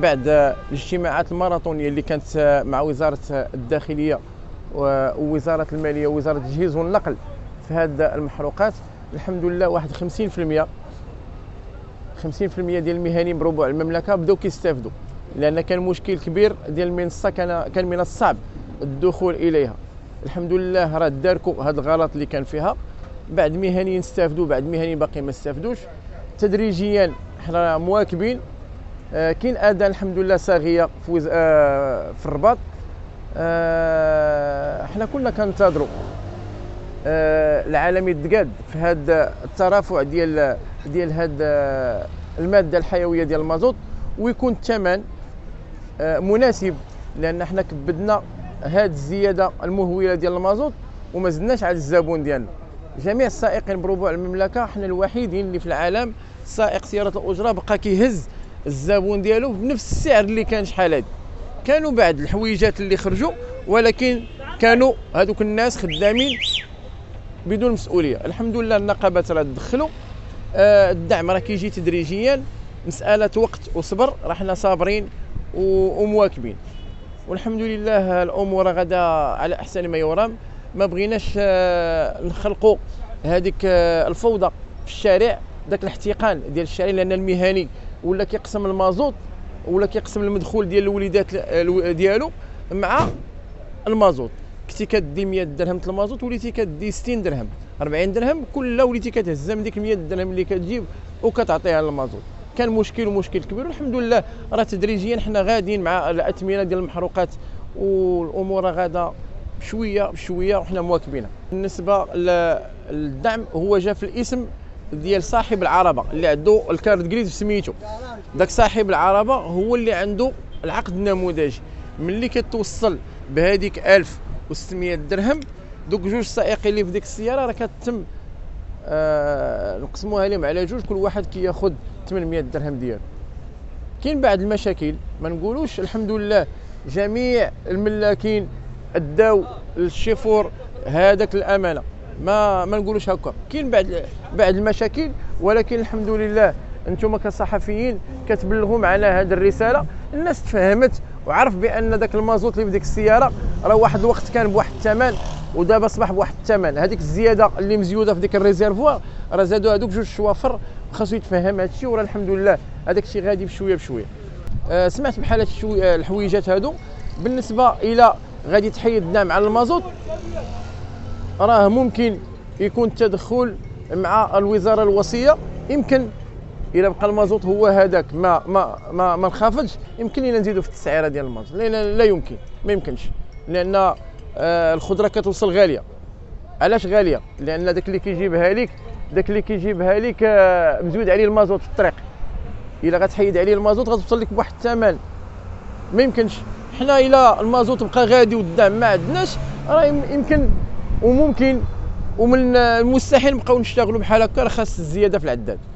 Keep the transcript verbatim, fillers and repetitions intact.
بعد الاجتماعات الماراثونيه اللي كانت مع وزاره الداخليه ووزاره الماليه ووزاره التجهيز والنقل في هذه المحروقات، الحمد لله واحد خمسين بالمئة خمسين بالمئة ديال المهنيين بربوع المملكه بداو كيستافدوا، لان كان مشكل كبير ديال المنصه، كان كان من الصعب الدخول اليها. الحمد لله راه داركوا هذا الغلط اللي كان فيها، بعد مهنيين استافدوا، بعد مهنيين باقي ما استافدوش. تدريجيا حنا مواكبين. آه كاين اذان الحمد لله صاغيه في وز... آه في الرباط. آه حنا كنا كننتظروا آه العالم يتقاد في هذا الترافع ديال ديال هذا الماده الحيويه ديال المازوت، ويكون الثمن آه مناسب، لان حنا كبدنا هذه الزياده المهوله ديال المازوت وما زدناش على الزبون ديالنا. جميع السائقين بربوع المملكه حنا الوحيدين اللي في العالم سائق سياره الاجره بقى كيهز الزبون ديالو بنفس السعر اللي كان شحال هادي. كانوا بعد الحويجات اللي خرجوا، ولكن كانوا هذوك الناس خدامين بدون مسؤوليه. الحمد لله النقابات راه تدخلوا، آه الدعم راه كيجي تدريجيا، مساله وقت وصبر، راه حنا صابرين ومواكبين، والحمد لله الامور غدا على احسن ما يرام. ما بغيناش آه نخلقوا هذيك آه الفوضى في الشارع، داك الاحتقان ديال الشارع، لان المهني ولا كيقسم المازوت ولا كيقسم المدخول ديال الوليدات ديالو مع المازوت. كنتي كدي مية درهم المازوت وليتي كدي ستين درهم أربعين درهم، كل وليتي كتهزها من ديك مية درهم اللي كتجيب وكتعطيها للمازوت. كان مشكل ومشكل كبير، والحمد لله راه تدريجيا حنا غاديين مع الاثمنه ديال المحروقات، والامور غادا بشويه بشويه وحنا مواكبينها. بالنسبه للدعم هو جا في الاسم ديال صاحب العربه اللي عنده الكارت كريد بسميتو. داك صاحب العربه هو اللي عنده العقد النموذجي. ملي كتوصل بهذيك ألف وستمية درهم، دوك جوج سائقين اللي في ديك السياره راه كتم آه نقسموها لهم على جوج، كل واحد كياخذ ثمانمية درهم ديالو. كاين بعض المشاكل ما نقولوش، الحمد لله جميع الملاكين اداو للشيفور هذاك الامانه، ما ما نقولوش هكا. كاين بعض بعض المشاكل، ولكن الحمد لله انتم كصحفيين كتبلغوا معنا هذه الرساله، الناس تفهمت وعرف بان داك المازوت اللي في ديك السياره راه واحد الوقت كان بواحد الثمن ودابا اصبح بواحد الثمن. هذيك الزياده اللي مزيوده في ديك الريزيرفوار راه زادوا هذوك جوج شوافر، خاصو يتفهم هذا الشيء، وراه الحمد لله هذاك الشيء غادي بشويه بشويه. أه سمعت بحال هاد الحويجات هادو. بالنسبه الى غادي تحيد الدعم على المازوت، راه ممكن يكون التدخل مع الوزاره الوصيه. يمكن الى بقى المازوت هو هذاك ما ما ما, ما انخفضش، يمكن لينا نزيدوا في التسعيره ديال المازوت، لان لا يمكن ما يمكنش، لان آه الخضره كتوصل غاليه. علاش غاليه؟ لان داك اللي كيجيبها لك داك اللي كيجيبها لك آه مزود عليه المازوت في الطريق. الا غتحيد عليه المازوت غتوصل لك بواحد الثمن ما يمكنش. حنا الى المازوت بقى غادي والدعم ما عندناش، راه يمكن وممكن ومن المستحيل نبقاو نشتغلوا بحال هكا، راه خاص الزياده في العداد.